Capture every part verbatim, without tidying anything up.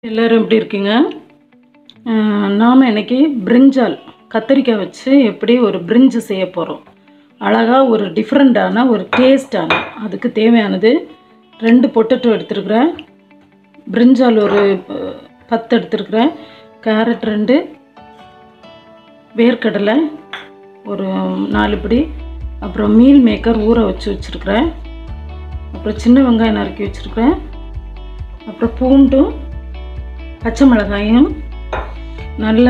எல்லாரும் எப்படி இருக்கீங்க? நாம் இன்னைக்கு பிரிஞ்சால் கத்திரிக்காய் வச்சு எப்படி ஒரு பிரிஞ்சு செய்ய போகிறோம். அழகாக ஒரு டிஃப்ரெண்ட்டான ஒரு டேஸ்டான அதுக்கு தேவையானது ரெண்டு பொட்டேட்டோ எடுத்துருக்குறேன், பிரிஞ்சால் ஒரு பத்து எடுத்துருக்குறேன், கேரட் ரெண்டு, வேர்க்கடலை ஒரு நாலு பிடி, அப்புறம் மீல் மேக்கர் ஊற வச்சு வச்சுருக்கிறேன், அப்புறம் சின்ன வெங்காயம் நறுக்கி வச்சுருக்கிறேன், அப்புறம் பூண்டும் பச்சை மிளகாயும் நல்லா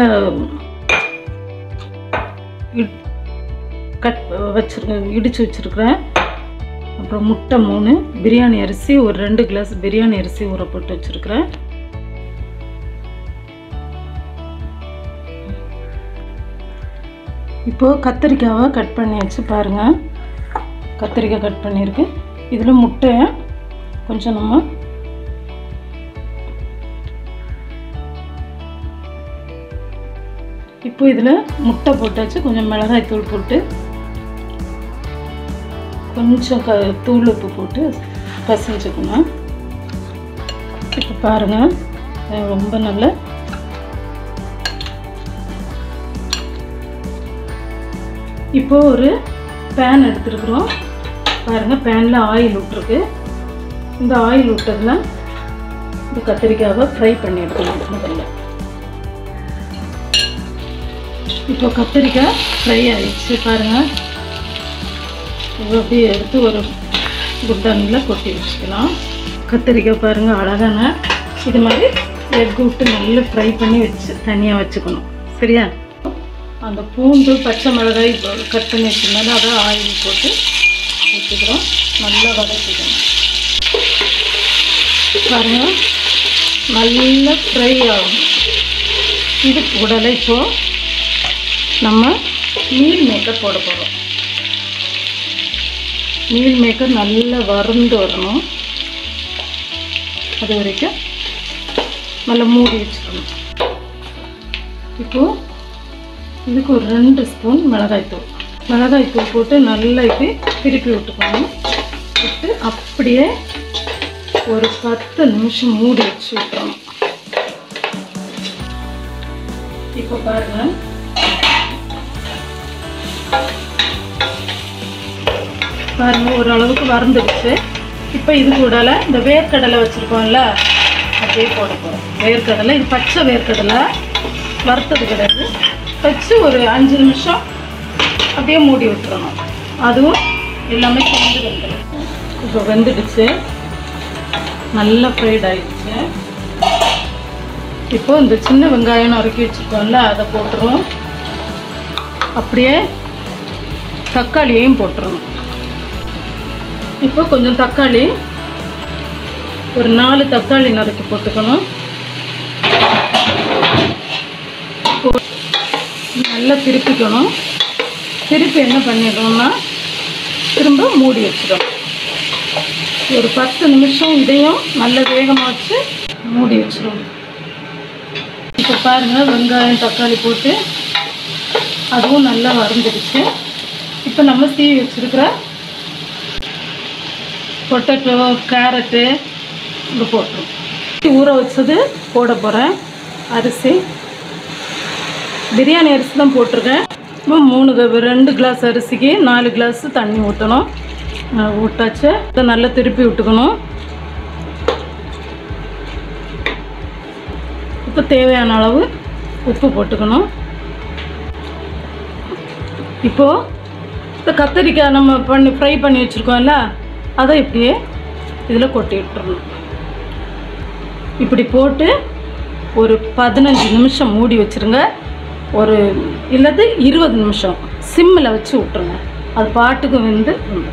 கட் வச்சுருக்க இடித்து வச்சுருக்கிறேன், அப்புறம் முட்டை மூணு, பிரியாணி அரிசி ஒரு ரெண்டு கிளாஸ் பிரியாணி அரிசி ஊற போட்டு வச்சுருக்கிறேன். இப்போது கத்திரிக்காவை கட் பண்ணி வச்சு பாருங்கள். கத்திரிக்காய் கட் பண்ணியிருக்கு. இதில் முட்டையை கொஞ்சம் நம்ம இப்போ இதில் முட்டை போட்டாச்சு, கொஞ்சம் மிளகாய் தூள் போட்டு கொஞ்சம் க தூள் உப்பு போட்டு பசஞ்சுக்கணும். இப்போ பாருங்கள், ரொம்ப நல்ல இப்போ ஒரு பேன் எடுத்துருக்குறோம். பாருங்கள், பேனில் ஆயில் விட்டுருக்கு. இந்த ஆயில் விட்டதில் இந்த கத்திரிக்காவை ஃப்ரை பண்ணி எடுத்துக்கணும் முதல்ல. இப்போ கத்திரிக்காய் ஃப்ரை ஆகிடுச்சு பாருங்கள். இப்போ அப்படியே எடுத்து ஒரு குட்டானில் கொட்டி வச்சுக்கலாம். கத்திரிக்காய் பாருங்கள் அழகான இது மாதிரி எக் விட்டு நல்லா ஃப்ரை பண்ணி வச்சு தனியாக வச்சுக்கணும். சரியா? அந்த பூண்டு பச்சை மிளகாய் கட் பண்ணி வச்சுருந்தாலும் அதை ஆயில் போட்டு வச்சுக்கிறோம், நல்லா வதக்கிக்கணும். பாருங்கள், நல்லா ஃப்ரை ஆகும். இது கூடல இப்போது நம்ம மீல் மேக்கர் போட போகிறோம். மீல் மேக்கர் நல்லா வறுந்து வரணும், அது வரைக்கும் நல்லா மூடி வச்சுக்கணும். இப்போது இதுக்கு ஒரு ரெண்டு ஸ்பூன் மிளகாய்த்தூள் மிளகாய்த்தூள் போட்டு நல்லா இப்படி திருப்பி விட்டுக்கணும். விட்டு அப்படியே ஒரு பத்து நிமிஷம் மூடி வச்சு விட்டுறணும். இப்போ பாருங்கள், பாருங்கள் ஓரளவுக்கு வறந்துடுச்சு. இப்போ இது கூடல இந்த வேர்க்கடலை வச்சுருக்கோம்ல அப்படியே போட போகிறோம். வேர்க்கடலை இது பச்சை வேர்க்கடலை, வறுத்தது கிடையாது. வச்சு ஒரு அஞ்சு நிமிஷம் அப்படியே மூடி விட்டுறணும். அதுவும் எல்லாமே சேர்ந்து வெந்துடும். இப்போ வெந்துடுச்சு, நல்லா ஃப்ரைட் ஆகிடுச்சு. இப்போ இந்த சின்ன வெங்காயம் நறுக்கி வச்சுருக்கோம்ல அதை போட்டுருவோம். அப்படியே தக்காளியையும் போட்டுருணும். இப்போ கொஞ்சம் தக்காளி ஒரு நாலு தக்காளி நறுக்கி போட்டுக்கணும். நல்லா திருப்பிக்கணும். திருப்பி என்ன பண்ணிடணும்னா திரும்ப மூடி வச்சிடணும். ஒரு பத்து நிமிஷம் இதையும் நல்ல வேகமாக வச்சு மூடி வச்சிடணும். இப்போ பாருங்கள், வெங்காயம் தக்காளி போட்டு அதுவும் நல்லா வறுந்துடுச்சு. இப்போ நம்ம சீவி வச்சுருக்கிற பொட்டேட்டோ கேரட்டு இது போட்டுரும். ஊற வச்சது போட போகிறேன். அரிசி பிரியாணி அரிசி தான் போட்டிருக்கேன். இப்போ மூணு ரெண்டு கிளாஸ் அரிசிக்கு நாலு கிளாஸ் தண்ணி ஊற்றணும். ஊட்டாச்சு. இதை நல்லா திருப்பி விட்டுக்கணும். இப்போ தேவையான அளவு உப்பு போட்டுக்கணும். இப்போது இந்த கத்திரிக்காய் நம்ம பண்ணி ஃப்ரை பண்ணி வச்சுருக்கோம்ல அதை இப்படியே இதில் கொட்டி விட்டுறணும். இப்படி போட்டு ஒரு பதினஞ்சு நிமிஷம் மூடி வச்சுருங்க. ஒரு இல்லது இருபது நிமிஷம் சிம்மில் வச்சு விட்ருங்க. அது பாட்டுக்கு வந்து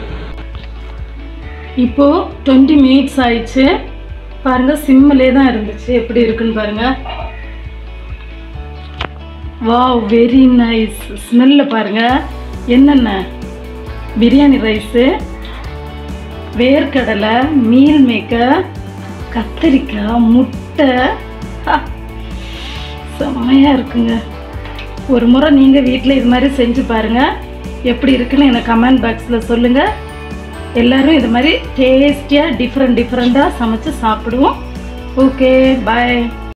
இப்போது டுவெண்ட்டி மினிட்ஸ் ஆயிடுச்சு. பாருங்கள், சிம்மிலே தான் இருந்துச்சு. எப்படி இருக்குன்னு பாருங்கள். Wow, very nice. ஸ்மெல்ல பாருங்கள். என்னென்ன பிரியாணி ரைஸு, வேர்க்கடலை, மீல் மேக்கர், கத்திரிக்காய், முட்டை, செம்மையாக இருக்குங்க. ஒரு முறை நீங்கள் வீட்டில் இது மாதிரி செஞ்சு பாருங்கள். எப்படி இருக்குன்னு எனக்கு கமெண்ட் பாக்ஸில் சொல்லுங்கள். எல்லோரும் இது மாதிரி டேஸ்டியாக டிஃப்ரெண்ட் டிஃப்ரெண்ட்டாக சமைச்சு சாப்பிடுவோம். ஓகே, பாய்.